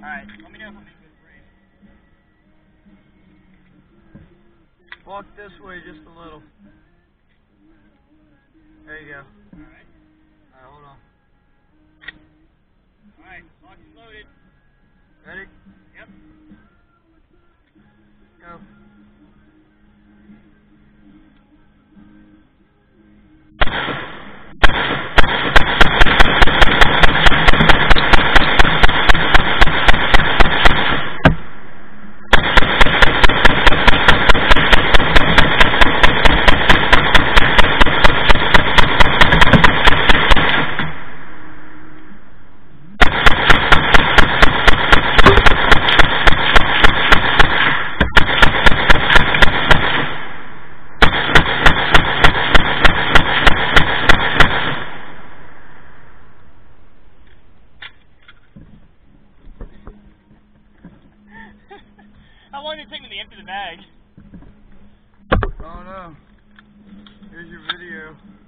Alright, let me know if I'm in good frame. Walk this way just a little. There you go. Alright. Alright, hold on. Alright, locked and loaded. Ready? Yep. Go. How long did it take me to empty the bag? Oh no. Here's your video.